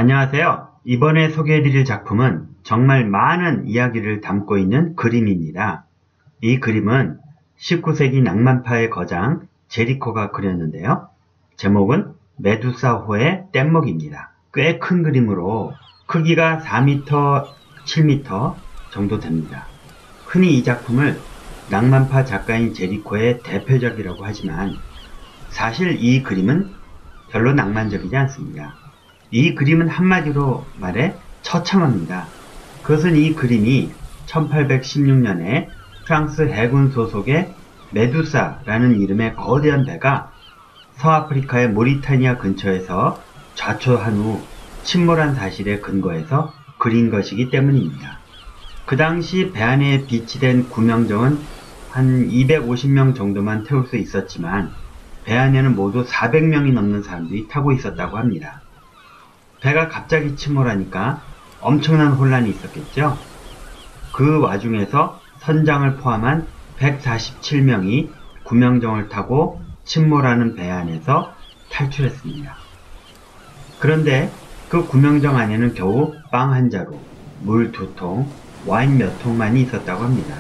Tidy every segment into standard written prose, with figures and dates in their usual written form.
안녕하세요. 이번에 소개해드릴 작품은 정말 많은 이야기를 담고 있는 그림입니다. 이 그림은 19세기 낭만파의 거장 제리코가 그렸는데요. 제목은 메두사호의 뗏목입니다. 꽤 큰 그림으로 크기가 4m, 7m 정도 됩니다. 흔히 이 작품을 낭만파 작가인 제리코의 대표작이라고 하지만 사실 이 그림은 별로 낭만적이지 않습니다. 이 그림은 한마디로 말해 처참합니다. 그것은 이 그림이 1816년에 프랑스 해군 소속의 메두사라는 이름의 거대한 배가 서아프리카의 모리타니아 근처에서 좌초한 후 침몰한 사실에 근거해서 그린 것이기 때문입니다. 그 당시 배 안에 비치된 구명정은 한 250명 정도만 태울 수 있었지만 배 안에는 모두 400명이 넘는 사람들이 타고 있었다고 합니다. 배가 갑자기 침몰하니까 엄청난 혼란이 있었겠죠. 그 와중에서 선장을 포함한 147명이 구명정을 타고 침몰하는 배 안에서 탈출했습니다. 그런데 그 구명정 안에는 겨우 빵 한 자루, 물 2통, 와인 몇 통만이 있었다고 합니다.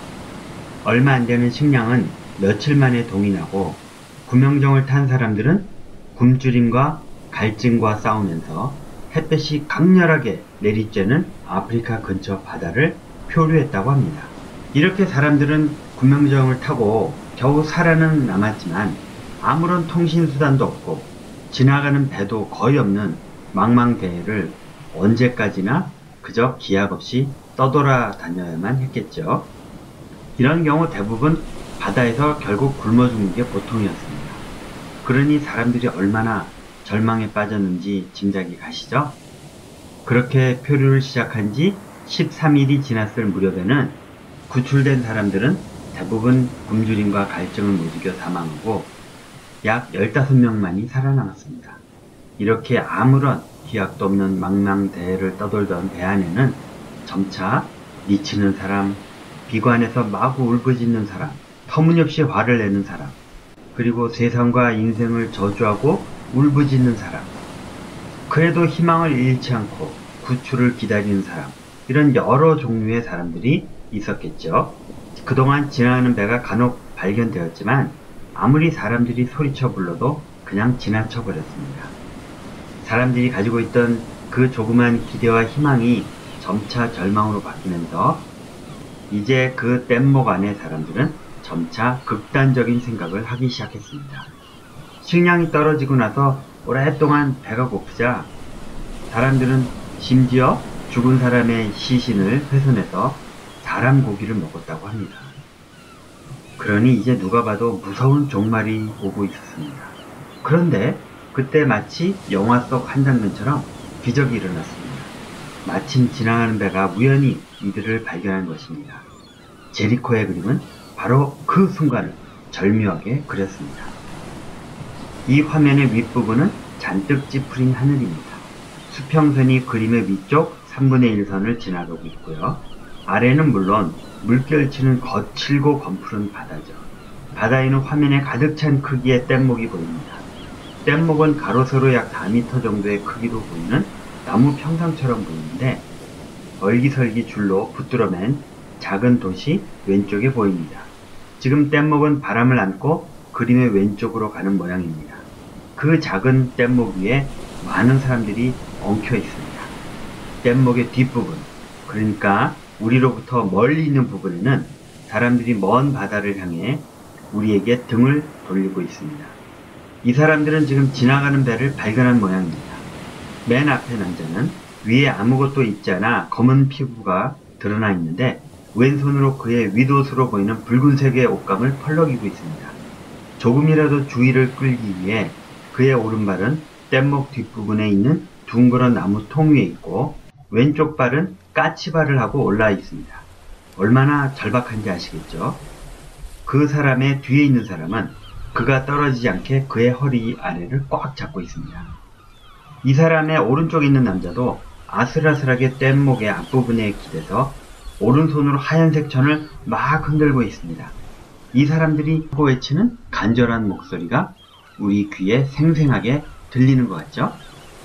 얼마 안 되는 식량은 며칠 만에 동이 나고 구명정을 탄 사람들은 굶주림과 갈증과 싸우면서 햇볕이 강렬하게 내리쬐는 아프리카 근처 바다를 표류했다고 합니다. 이렇게 사람들은 구명정을 타고 겨우 살아는 남았지만 아무런 통신수단도 없고 지나가는 배도 거의 없는 망망대해를 언제까지나 그저 기약 없이 떠돌아다녀야만 했겠죠. 이런 경우 대부분 바다에서 결국 굶어 죽는 게 보통이었습니다. 그러니 사람들이 얼마나 절망에 빠졌는지 짐작이 가시죠? 그렇게 표류를 시작한 지 13일이 지났을 무렵에는 구출된 사람들은 대부분 굶주림과 갈증을 못 이겨 사망하고 약 15명만이 살아남았습니다. 이렇게 아무런 기약도 없는 망망대해를 떠돌던 배 안에는 점차 미치는 사람, 비관해서 마구 울부짖는 사람, 터무니없이 화를 내는 사람, 그리고 세상과 인생을 저주하고 울부짖는 사람, 그래도 희망을 잃지 않고 구출을 기다리는 사람, 이런 여러 종류의 사람들이 있었겠죠. 그동안 지나가는 배가 간혹 발견되었지만 아무리 사람들이 소리쳐 불러도 그냥 지나쳐 버렸습니다. 사람들이 가지고 있던 그 조그만 기대와 희망이 점차 절망으로 바뀌면서 이제 그 뗏목 안의 사람들은 점차 극단적인 생각을 하기 시작했습니다. 식량이 떨어지고 나서 오랫동안 배가 고프자 사람들은 심지어 죽은 사람의 시신을 훼손해서 사람 고기를 먹었다고 합니다. 그러니 이제 누가 봐도 무서운 종말이 오고 있었습니다. 그런데 그때 마치 영화 속 한 장면처럼 기적이 일어났습니다. 마침 지나가는 배가 우연히 이들을 발견한 것입니다. 제리코의 그림은 바로 그 순간을 절묘하게 그렸습니다. 이 화면의 윗부분은 잔뜩 찌푸린 하늘입니다. 수평선이 그림의 위쪽 3분의 1선을 지나가고 있고요. 아래는 물론 물결치는 거칠고 검푸른 바다죠. 바다에는 화면에 가득 찬 크기의 뗏목이 보입니다. 뗏목은 가로 세로 약 4m 정도의 크기로 보이는 나무 평상처럼 보이는데 얼기설기 줄로 붙들어맨 작은 돛이 왼쪽에 보입니다. 지금 뗏목은 바람을 안고 그림의 왼쪽으로 가는 모양입니다. 그 작은 뗏목 위에 많은 사람들이 엉켜 있습니다. 뗏목의 뒷부분, 그러니까 우리로부터 멀리 있는 부분에는 사람들이 먼 바다를 향해 우리에게 등을 돌리고 있습니다. 이 사람들은 지금 지나가는 배를 발견한 모양입니다. 맨 앞에 남자는 위에 아무것도 입지 않아 검은 피부가 드러나 있는데 왼손으로 그의 윗옷으로 보이는 붉은색의 옷감을 펄럭이고 있습니다. 조금이라도 주의를 끌기 위해 그의 오른발은 뗏목 뒷부분에 있는 둥그런 나무 통 위에 있고 왼쪽 발은 까치발을 하고 올라와 있습니다. 얼마나 절박한지 아시겠죠? 그 사람의 뒤에 있는 사람은 그가 떨어지지 않게 그의 허리 아래를 꽉 잡고 있습니다. 이 사람의 오른쪽에 있는 남자도 아슬아슬하게 뗏목의 앞부분에 기대서 오른손으로 하얀색 천을 막 흔들고 있습니다. 이 사람들이 하고 외치는 간절한 목소리가 우리 귀에 생생하게 들리는 것 같죠?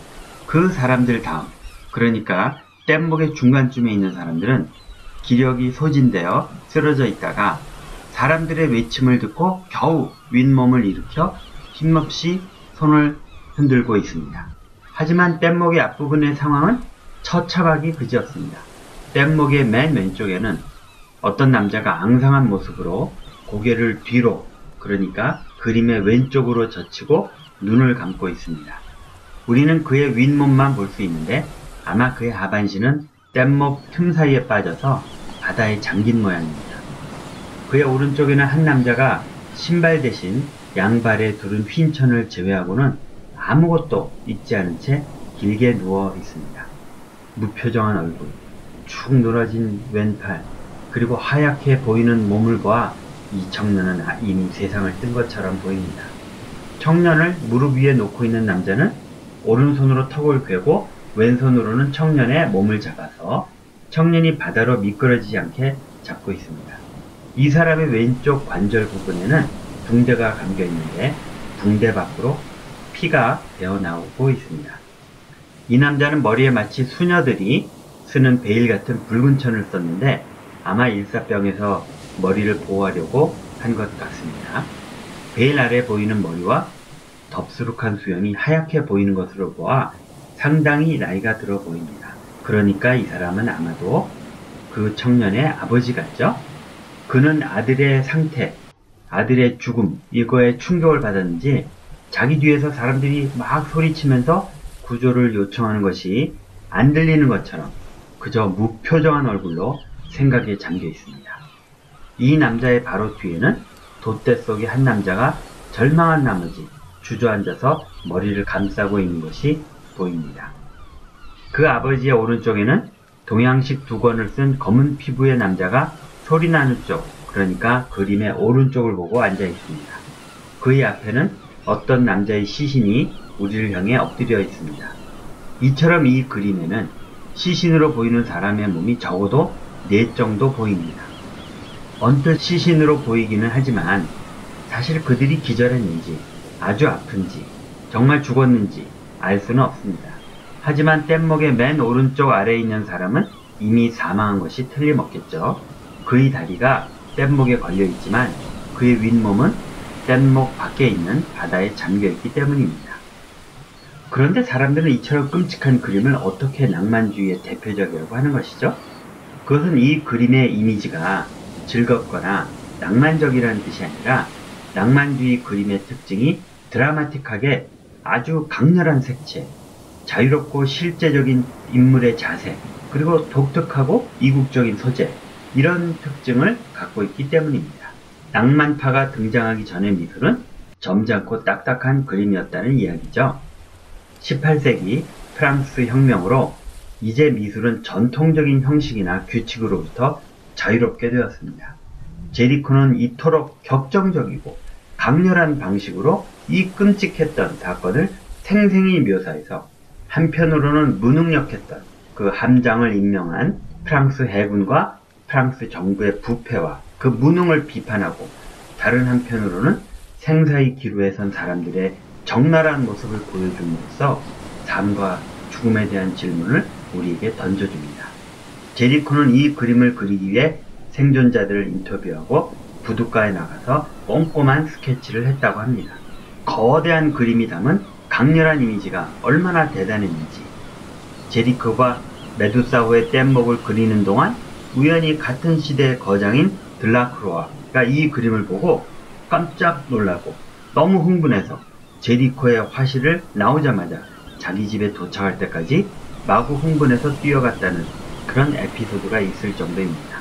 그 사람들 다음, 그러니까 뗏목의 중간쯤에 있는 사람들은 기력이 소진되어 쓰러져 있다가 사람들의 외침을 듣고 겨우 윗몸을 일으켜 힘없이 손을 흔들고 있습니다. 하지만 뗏목의 앞부분의 상황은 처참하기 그지없습니다. 뗏목의 맨 왼쪽에는 어떤 남자가 앙상한 모습으로 고개를 뒤로, 그러니까 그림의 왼쪽으로 젖히고 눈을 감고 있습니다. 우리는 그의 윗몸만 볼 수 있는데 아마 그의 하반신은 뗏목 틈 사이에 빠져서 바다에 잠긴 모양입니다. 그의 오른쪽에는 한 남자가 신발 대신 양발에 두른 휜천을 제외하고는 아무것도 입지 않은 채 길게 누워 있습니다. 무표정한 얼굴, 축 늘어진 왼팔, 그리고 하얗게 보이는 몸을 보아 이 청년은 이미 세상을 뜬 것처럼 보입니다. 청년을 무릎 위에 놓고 있는 남자는 오른손으로 턱을 괴고 왼손으로는 청년의 몸을 잡아서 청년이 바다로 미끄러지지 않게 잡고 있습니다. 이 사람의 왼쪽 관절 부분에는 붕대가 감겨 있는데 붕대 밖으로 피가 배어나오고 있습니다. 이 남자는 머리에 마치 수녀들이 쓰는 베일 같은 붉은 천을 썼는데 아마 일사병에서 머리를 보호하려고 한 것 같습니다. 베일 아래 보이는 머리와 덥수룩한 수염이 하얗게 보이는 것으로 보아 상당히 나이가 들어 보입니다. 그러니까 이 사람은 아마도 그 청년의 아버지 같죠? 그는 아들의 상태, 아들의 죽음, 이거에 충격을 받았는지 자기 뒤에서 사람들이 막 소리치면서 구조를 요청하는 것이 안 들리는 것처럼 그저 무표정한 얼굴로 생각에 잠겨 있습니다. 이 남자의 바로 뒤에는 돛대 속의 한 남자가 절망한 나머지 주저앉아서 머리를 감싸고 있는 것이 보입니다. 그 아버지의 오른쪽에는 동양식 두건을 쓴 검은 피부의 남자가 소리나는 쪽, 그러니까 그림의 오른쪽을 보고 앉아 있습니다. 그의 앞에는 어떤 남자의 시신이 우리를 향해 엎드려 있습니다. 이처럼 이 그림에는 시신으로 보이는 사람의 몸이 적어도 4 정도 보입니다. 언뜻 시신으로 보이기는 하지만 사실 그들이 기절했는지 아주 아픈지 정말 죽었는지 알 수는 없습니다. 하지만 뗏목의 맨 오른쪽 아래에 있는 사람은 이미 사망한 것이 틀림없겠죠. 그의 다리가 뗏목에 걸려 있지만 그의 윗몸은 뗏목 밖에 있는 바다에 잠겨 있기 때문입니다. 그런데 사람들은 이처럼 끔찍한 그림을 어떻게 낭만주의의 대표적이라고 하는 것이죠? 그것은 이 그림의 이미지가 즐겁거나 낭만적이라는 뜻이 아니라 낭만주의 그림의 특징이 드라마틱하게 아주 강렬한 색채, 자유롭고 실제적인 인물의 자세, 그리고 독특하고 이국적인 소재, 이런 특징을 갖고 있기 때문입니다. 낭만파가 등장하기 전의 미술은 점잖고 딱딱한 그림이었다는 이야기죠. 18세기 프랑스 혁명으로 이제 미술은 전통적인 형식이나 규칙으로부터 자유롭게 되었습니다. 제리코는 이토록 격정적이고 강렬한 방식으로 이 끔찍했던 사건을 생생히 묘사해서 한편으로는 무능력했던 그 함장을 임명한 프랑스 해군과 프랑스 정부의 부패와 그 무능을 비판하고 다른 한편으로는 생사의 기로에 선 사람들의 적나라한 모습을 보여줌으로써 삶과 죽음에 대한 질문을 우리에게 던져줍니다. 제리코는 이 그림을 그리기 위해 생존자들을 인터뷰하고 부둣가에 나가서 꼼꼼한 스케치를 했다고 합니다. 거대한 그림이 담은 강렬한 이미지가 얼마나 대단했는지, 제리코가 메두사호의 뗏목을 그리는 동안 우연히 같은 시대의 거장인 들라크로아가 이 그림을 보고 깜짝 놀라고 너무 흥분해서 제리코의 화실을 나오자마자 자기 집에 도착할 때까지 마구 흥분해서 뛰어갔다는 그런 에피소드가 있을 정도입니다.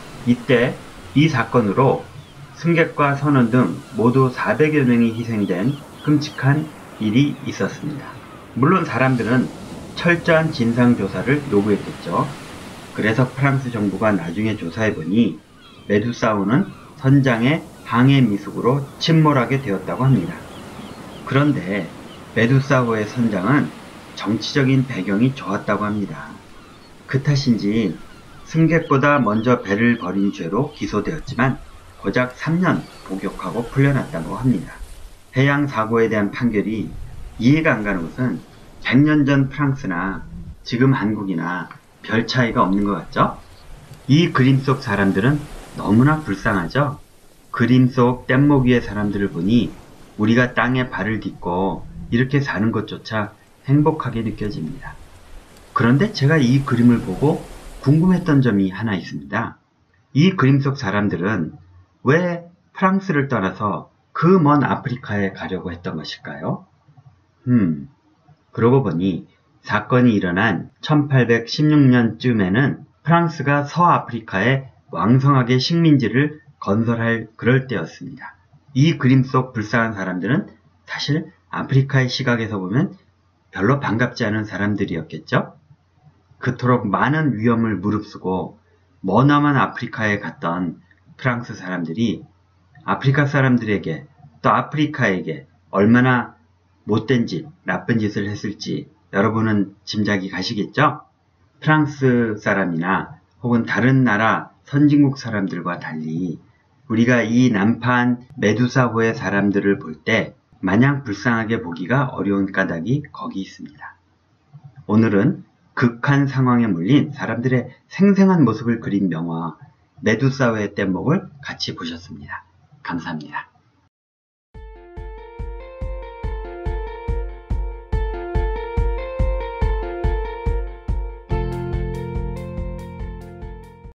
이때 이 사건으로 승객과 선원 등 모두 400여 명이 희생된 끔찍한 일이 있었습니다. 물론 사람들은 철저한 진상조사를 요구했겠죠. 그래서 프랑스 정부가 나중에 조사해보니 메두사호는 선장의 항해 미숙으로 침몰하게 되었다고 합니다. 그런데 메두사호의 선장은 정치적인 배경이 좋았다고 합니다. 그 탓인지 승객보다 먼저 배를 버린 죄로 기소되었지만 고작 3년 복역하고 풀려났다고 합니다. 해양 사고에 대한 판결이 이해가 안 가는 것은 100년 전 프랑스나 지금 한국이나 별 차이가 없는 것 같죠? 이 그림 속 사람들은 너무나 불쌍하죠? 그림 속 뗏목 위의 사람들을 보니 우리가 땅에 발을 딛고 이렇게 사는 것조차 행복하게 느껴집니다. 그런데 제가 이 그림을 보고 궁금했던 점이 하나 있습니다. 이 그림 속 사람들은 왜 프랑스를 떠나서 그 먼 아프리카에 가려고 했던 것일까요? 그러고 보니 사건이 일어난 1816년쯤에는 프랑스가 서아프리카에 왕성하게 식민지를 건설할 그럴 때였습니다. 이 그림 속 불쌍한 사람들은 사실 아프리카의 시각에서 보면 별로 반갑지 않은 사람들이었겠죠? 그토록 많은 위험을 무릅쓰고 머나먼 아프리카에 갔던 프랑스 사람들이 아프리카 사람들에게 또 아프리카에게 얼마나 못된 짓, 나쁜 짓을 했을지 여러분은 짐작이 가시겠죠? 프랑스 사람이나 혹은 다른 나라 선진국 사람들과 달리 우리가 이 남판 메두사호의 사람들을 볼 때 마냥 불쌍하게 보기가 어려운 까닭이 거기 있습니다. 오늘은 극한 상황에 몰린 사람들의 생생한 모습을 그린 명화 메두사호의 뗏목을 같이 보셨습니다. 감사합니다.